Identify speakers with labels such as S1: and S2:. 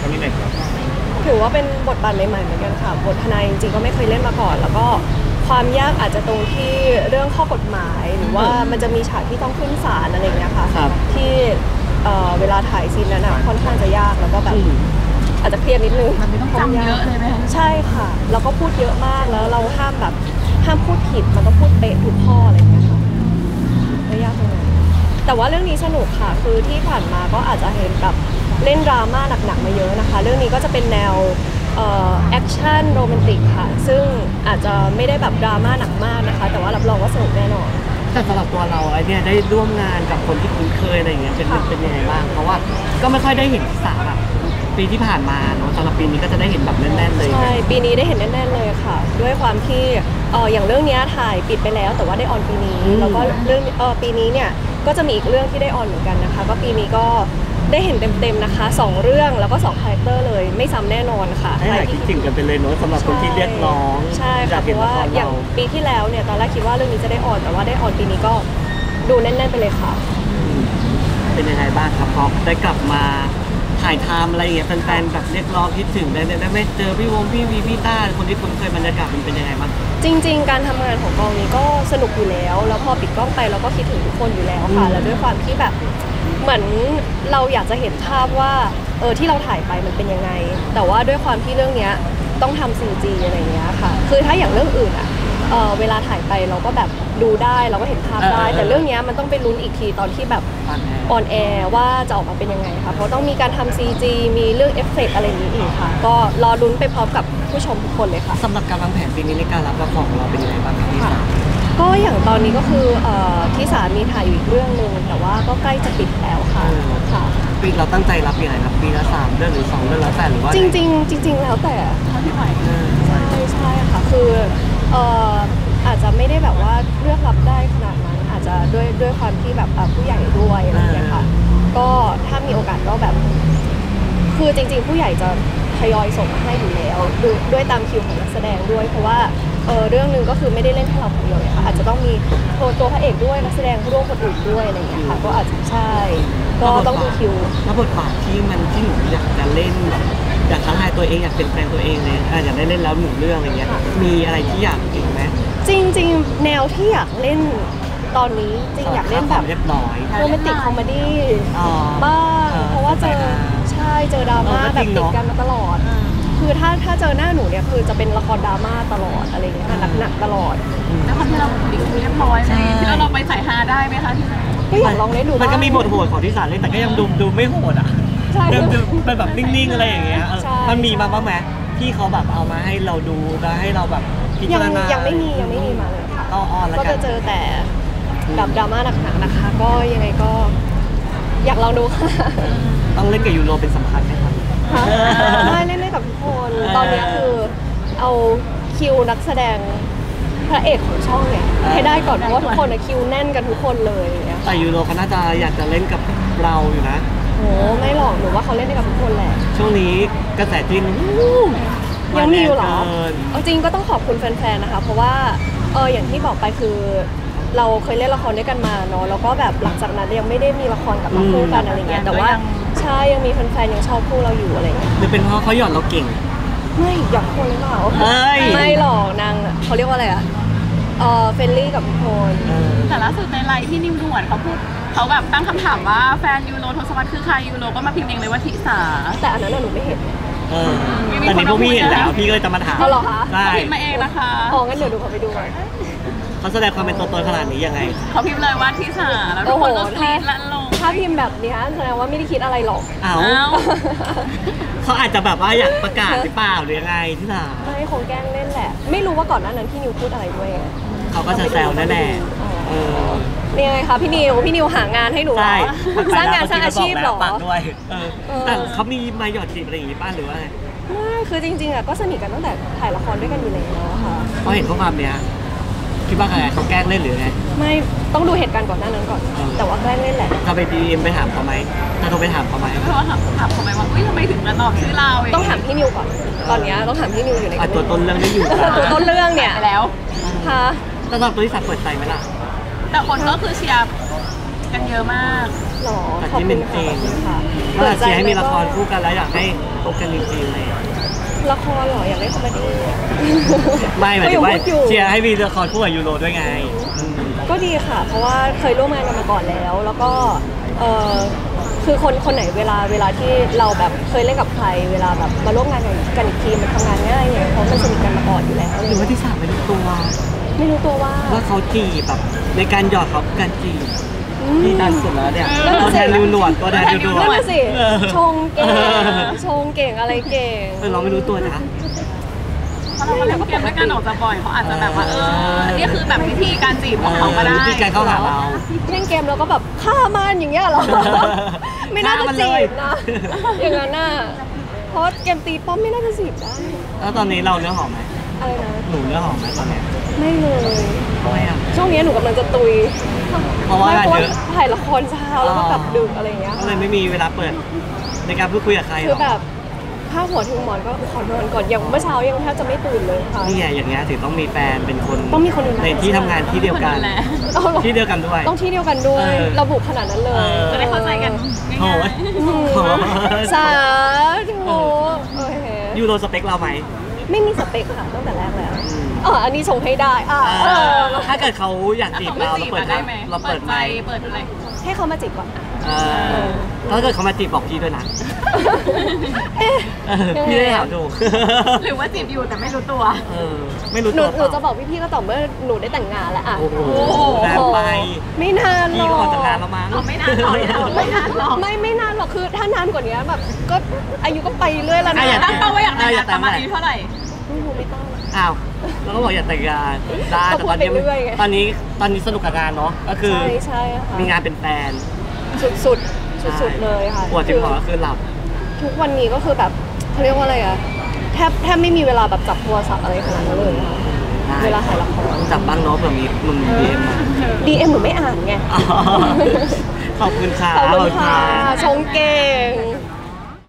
S1: คนนี้หน่อยครับ
S2: ถือว่าเป็นบทบาทใหม่ๆเหมือนกันค่ะบททนายจริงๆก็ไม่เคยเล่นมาก่อนแล้วก็ความยากอาจจะตรงที่เรื่องข้อกฎหมายหรือว่ามันจะมีฉากที่ต้องขึ้นศาลอะไรอย่างเงี้ยค่ะที่เวลาถ่ายซีนนั้นค่อนข้างจะยากแล้วก็แบบอาจจะเครียดนิดนึง
S3: มันไม่ต้องจำเยอะเลยไหม
S2: ใช่ค่ะแล้วก็พูดเยอะมากแล้วเราห้ามพูดผิดมันต้องพูดเป๊ะทุกข้ออะไรอย่างเงี้ยค่ะไม่ยากตรงนั้นแต่ว่าเรื่องนี้สนุกค่ะคือที่ผ่านมาก็อาจจะเห็นแบบเล่นดราม่าหนักๆมาเยอะนะคะเรื่องนี้ก็จะเป็นแนวแอคชั่นโรแมนติกค่ะซึ่งอาจจะไม่ได้แบบดราม่าหนักมากนะคะแต่ว่ารับรองว่าสนุกแน่นอน
S1: แต่สำหรับตัวเราไอ้เนี่ยได้ร่วมงานกับคนที่คุ้นเคยอะไรอย่างเงี้ยเป็นยังไงบ้างเพราะว่าก็ไม่ค่อยได้เห็นที่สาแบบปีที่ผ่านมาเนาะสำหรับปีนี้ก็จะได้เห็นแบบแน่นๆเลย
S2: ใช่ปีนี้ได้เห็นแน่นๆเลยค่ะด้วยความที่อย่างเรื่องนี้ถ่ายปิดไปแล้วแต่ว่าได้ออนปีนี้แล้วก็เรื่องปีนี้เนี่ยก็จะมีอีกเรื่องที่ได้ออนเหมือนกันนะคะก็ปีนี้ก็ได้เห็นเต็มๆนะคะ2เรื่องแล้วก็2คาแรคเตอร์เลยไม่ซ้ำแน่นอนค่ะ
S1: ให้หายคิดถึงกันไปเลยเนาะสำหรับคนที่เรียกร้อง
S2: ใช่ค่ะเพราะว่าอย่างปีที่แล้วเนี่ยตอนแรกคิดว่าเรื่องนี้จะได้ออนแต่ว่าได้ออนปีนี้ก็ดูแน่นๆไปเลยค่ะ
S1: เป็นยังไงบ้างครับพอได้กลับมาถ่ายทำอะไรอย่างเงี้ยแฟนๆแบบเรียกร้องคิดถึงได้ไม่เจอพี่วีพี่ต้าคนที่คุ้นเคยบรรยากาศมันเป็นยังไงบ้าง
S2: จริงๆการทำงานของกองนี้ก็สนุกอยู่แล้วพอปิดกล้องไปเราก็คิดถึงทุกคนอยู่แล้วค่ะแล้วด้วยความที่แบบเหมือนเราอยากจะเห็นภาพว่าที่เราถ่ายไปมันเป็นยังไงแต่ว่าด้วยความที่เรื่องนี้ต้องทำ CG อะไรเงี้ยค่ะคือถ้าอย่างเรื่องอื่นเวลาถ่ายไปเราก็แบบดูได้เราก็เห็นภาพได้แต่เรื่องนี้มันต้องไปลุ้นอีกทีตอนที่แบบออนแอร์ว่าจะออกมาเป็นยังไงค่ะเพราะต้องมีการทำ CG มีเรื่องเอฟเฟกต์อะไรอย่างนี้อีกค่ะก็รอลุ้นไปพร้อมกับผู้ชมทุกคนเลยค่ะ
S1: สำหรับการวางแผนปีนี้ในการรับละครของเราเป็นยังไงบ้างครับพี่สา
S2: ก็อย่างตอนนี้ก็คือที่สามีถ่ายอยู่อีกเรื่องนึงแต่ว่าก็ใกล้จะปิดแล้วค่ะ
S1: ปีเราตั้งใจรับยังไงครับปีละ3เรื่องหรือ2เรื่องแล้วแต่หรือว่า
S2: จริงแล้วแต่
S3: เท่าที่ไหว
S2: ใช่ค่ะคืออาจจะไม่ได้แบบว่าเลือกรับได้ขนาดนั้นอาจจะด้วยความที่แบบผู้ใหญ่ด้วยอะไรอย่างเงี้ยค่ะก็ถ้ามีโอกาสก็แบบคือจริงๆผู้ใหญ่จะทยอยส่งมาให้อยู่แล้วด้วยตามคิวของนักแสดงด้วยเพราะว่าเรื่องนึงก็คือไม่ได้เล่นแค่เราคนเดียวเลยค่ะอาจจะต้องมีตัวพระเอกด้วยนักแสดงร่วมคนอื่นด้วยอะไรอย่างเงี้ยค่ะก็อาจจะใช่ก็ต้องดูคิว
S1: แล้วบทบาทที่หนูอยากจะเล่นแบบอยากท้าทายตัวเองอยากเปลี่ยนแปลงตัวเองเลยอยากได้เล่นแล้ว1 เรื่องอะไรเงี้ยมีอะไรที่อยากอีกไหม
S2: จริงๆแนวที่อยากเล่นตอนนี้จริงอยากเล่นแบบ
S1: เรียบร้อย
S2: โรแมนติกคอมเมดี้บ้างเพราะว่าเจอดราม่าแบบติดกันมาตลอดคือถ้าเจอหน้าหนูเนี่ยคือจะเป็นละครดราม่าตลอดอะไรเงี้ยหนักตลอด
S3: แล้วคนที่เราเรียบร้อยเลยที่เราไปใส่ฮาได้ไหมคะ
S2: ก็อยากลองเล่นดู
S1: มันก็มีบทโหดของที่สารเล่นแต่ก็ยังดูไม่โหดดูเป็นแบบนิ่งๆอะไรอย่างเงี้ยมันมีมาบ้างไหมที่เขาแบบเอามาให้เราดูแล้วให้เราแบบพิจารณา
S2: ยังไม่มีมาเลยค่ะ
S1: ก็
S2: จะเจอแต่แบบดราม่าหนักๆนะคะก็ยังไงก็อยากลองดูค่ะ
S1: ต้องเล่นกับยูโรเป็นสำคัญไหมครับ
S2: ไม่เล่นได้กับทุกคนตอนนี้คือเอาคิวนักแสดงพระเอกของช่องเนี่ยให้ได้ก่อนเพราะว่าทุกคนคิวแน่นกันทุกคนเลย
S1: แต่ยูโรเขาน่าจะอยากจะเล่นกับเราอยู่นะ
S2: โอ้ไม่หรอกหนูว่าเขาเล่นได้กับทุกคนแหละ
S1: ช่วงนี้กระแสจีน
S2: ยังมีอยู่หรอเอาจริงก็ต้องขอบคุณแฟนๆนะคะเพราะว่าอย่างที่บอกไปคือเราเคยเล่นละครด้วยกันมาเนาะแล้วก็แบบหลังจากนั้นยังไม่ได้มีละครกับมาคู่กันอะไรเงี้ยแต่ว่าใช่ยังมีแฟนๆยังชอบคู่เราอยู่อะไรเงี้ย
S1: หรือเป็นเพราะเขาหยอดเราเก่ง
S2: ไม่หยอดคนหรือเปล่าไม่หรอกนางเขาเรียกว่าอะไรเฟรนลี่กับทุกคน
S3: แต่ล่าสุดในไลน์ที่นิวด่วนเขาแบบตั้งคำถามว่าแฟนยูโรทศวรรษคือใครยูโรก็มาพิมพ์เองเลยว่าทิสา
S2: แต่อันนั้นหนูไม่เห็น
S1: แต่นี่พวกพี่เห็นแล้วพี่ก็เลยจะมาถาม
S2: เหรอคะ
S3: ใช่พิมพ์มาเองนะคะ
S2: งั้นเดี๋ยวดูเขาไปดูก่อน
S1: เขาแสดงความเป็นตัวตนขนาดนี้ยังไง
S3: เขาพิมพ์เลยว่าทิสาแล้วทุกคนก็กรี๊ดลั่นลง
S2: ถ้าพิมพ์แบบนี้แสดงว่าไม่ได้คิดอะไรหรอก
S1: เขาอาจจะแบบว่าอยากประกาศหรือเปล่าหรือยังไงที่สา
S2: ไม่คงแกล้งเล่นแหละไม่รู้ว่าก่อนหน้านั้นพี่นิวพูดอะไรด้วย
S1: เขาก็จะแซวแน่
S2: นี่ไงคะพี่นิวหางานให้หนูสร้างงานสร้างอาชีพหรอ
S1: ด้วยแต่เขามีมาหยอดจีบอะไรอย่างนี้ป้าหรือว่า
S2: ไม่คือจริงๆก็สนิทกันตั้งแต่ถ่ายละครด้วยกันอยู่แล้วค่ะ
S1: เขาเห็นข้อความเนี้ยคิดว่าอะไรเขาแกล้งเล่นหรือไง
S2: ไม่ต้องดูเหตุการณ์ก่อนหน้านั้นก่อนแต่ว่าแกล้งเล่นแหละ
S1: จะไปDMไปถามเขาไหมจะโทรไปถามเขาไหม
S3: เพราะว่าถามเขาไหมว่าทำไมถึงมาตอบชื่อเรา
S2: ต้องถามพี่นิวก่อนตอนนี้ต้องถามพี่นิวอยู่ใน
S1: ตัวต้นเรื่องได้อยู่
S2: ตัวต้นเรื่องเนี่ย
S3: แล้ว
S1: ค่ะตอนตัวที่สัตว์เปิดใจไหมล่ะ
S3: แต่คนก็คือเชียร์กันเยอะมาก
S2: หรอ
S1: แต่
S2: ขอบ
S1: ที่
S2: คุ
S1: เป็
S2: ณ
S1: นจริง
S2: ค่ะ
S1: ก็เชียร์ให้มีละครคู่กันแล้วอยากให้พบกันจริงๆเลย
S2: ละครเหรออยากเล่นคอมเมดี้
S1: ไม่หมายถึงว่า
S2: ก็ยังพูดอยู่
S1: เชียร์ให้มีละครคู่กับยูโรด้วยไงอืม
S2: ก็ดีค่ะ เพราะว่าเคยร่วมงานกันมาก่อนแล้ว แล้วก็เออคือคนไหนเวลาที่เราแบบเคยเล่นกับใคร เวลาแบบมาร่วมงานกันอีกทีมันทำงานง่ายไงเพราะมันสนิทกันมาก่อนอยู่แล้วอะไร
S1: หรือว่า
S2: เงี้ย
S1: ที่สามไม่รู้ตัว
S2: ไม่รู้ตัวว่า
S1: ว่าเขาจีบแบบในการหยอดเขาการจีบ
S2: อืม
S1: ที่ดังสุดแล้วเนี่ย
S2: นั่นน่ะ
S1: ตัว
S2: สิ
S1: แทนริวหนวดตัวแทนริวหนว
S2: นั่น
S1: ด
S2: น่ะสิ
S1: เออ
S2: ชงเก่งชงเก่งอะไรเก่ง
S1: เราไม่รู้ตัวนะ
S3: เพราะเราก็เล่นเกมด้วยกันออกจะบ่อยเขาอาจจะแบบว่านี่คือแบบวิธีการจีบของเขาก็ได้
S1: วิธีการเข้าหาเรา
S2: เล่นเกมแล้วก็แบบฆ่ามันอย่างเงี้ยเหรอ ไม่น่าจะ
S1: ฆ่ามัน
S2: จี
S1: เลย
S2: บนะ อย่างนั้นน่ะเพราะเกมตีป้อมไม่น่าจะจีบได้
S1: แล้วตอนนี้เราเนื้อหอมไหม
S2: อะไรนะ
S1: หนูเนื้อหอมไหมตอนเนี้ย
S2: ไม่เลย
S1: ทำไมอ่ะ
S2: ช่วงนี้หนูกำลังจะตุย
S1: เพราะว่า
S2: ไม่เพราะว่า
S1: เยอะ
S2: ถ่ายละครเช้าแล้วก็กลับดึกอะไรอย่างเงี้ย
S1: ก็เลยไม่มีเวลาเปิดในการพูดคุยกับใครห
S2: คื
S1: ร
S2: อ
S1: อก
S2: แบบผ้าหัวถึงหมอนก็ขอนอนก่อนอย่างเมื่อเช้ายังแทบจะไม่ตื่นเลยค่ะ
S1: นี่ไงอย่างเงี้ยถึงต้องมีแฟนเป็นคน
S2: ต้องมีคนดูแล
S1: ในที่ทำงานที่เดียวกัน
S3: คนดูแล
S2: เอาหรอ
S1: ที่เดียวกันด้วย
S2: ต้องที่เดียวกันด้วย
S1: เออ
S2: ระบุขนาดนั้นเลย
S1: เออ
S3: จะได้เข้าใจกัน
S1: โอ้
S3: ง่าย
S1: ย
S2: อืม
S1: โอ้ย
S2: สาธุโอเค
S1: ยูโรสเปคเราไหม
S2: ไม่มีสเปคค่ะตั้งแต่แรกแล้ว
S1: อืม
S2: อันนี้ชงให้ได้
S1: ถ้าเกิดเขาอยาก
S3: ๆ
S1: จีบ
S3: เขาไม่
S1: เรา
S3: จีบ
S1: เปิด
S3: ได้ไหม
S1: เรา
S3: เปิ
S1: เปิ
S3: ด
S1: ด
S3: ใจ
S1: ไหม
S3: เปิดอะไร
S2: ให้เขามาจีบก่อน
S1: ถ้าเกิดเขามาจีบบอกพี่ด้วยนะ
S2: เอ๊ะ
S1: พี่ได้ถามถูก
S3: หรือว่าจีบอยู่แต่ไม่รู้ตัว
S1: ไม่รู้
S2: หนู
S1: ตัว
S2: จะบอกพี่ๆก็ต่อเมื่อหนูได้แต่งงานแล้วอ่ะ
S1: โอ้โห
S3: โอ้โห
S1: นานไป
S2: ไม่นานหร
S1: พี่
S2: อ
S1: ก็
S2: ก
S1: ออกจากงานแล้วมั้ง
S3: เอาไม่นานหรอกไม่นานหรอก
S2: ไม่นานหรอกคือถ้านานกว่านี้แบบก็อายุก็ไปเรื่อยแล้วนะ
S3: ตั้งเป้าว่าอยากแต่งงานประมาณอายุเท่าไหร่
S2: ไม่ต้อง
S1: อ้าวแล้วก็บอกอยากแต่งงานได้
S2: ก็
S1: แต่
S2: พู
S1: ต
S2: ด
S1: อนนี้
S2: ไปเรื่อยไง
S1: ตอนนี้สนุกกับงานเนาะก็คือ
S2: ใช่ค่ะ
S1: มีงานเป็นแฟน
S2: สุดเลยค่ะ
S1: ปวดจริงเหรอคือหลับ
S2: ทุกวันนี้ก็คือแบบเขาเรียกว่าอะไรอะแทบไม่มีเวลาแบบจับโทรศัพท์อะไรขนาดนั้นเลยค่ะเวลาถ่ายละคร
S1: จับบ้างเนาะเผื่อมีมึงดีเอ็มมา
S2: DM หนูไม่อ่านไง
S1: ขอบคุณค่ะ
S2: ขอบคุณค่ะชงเก่ง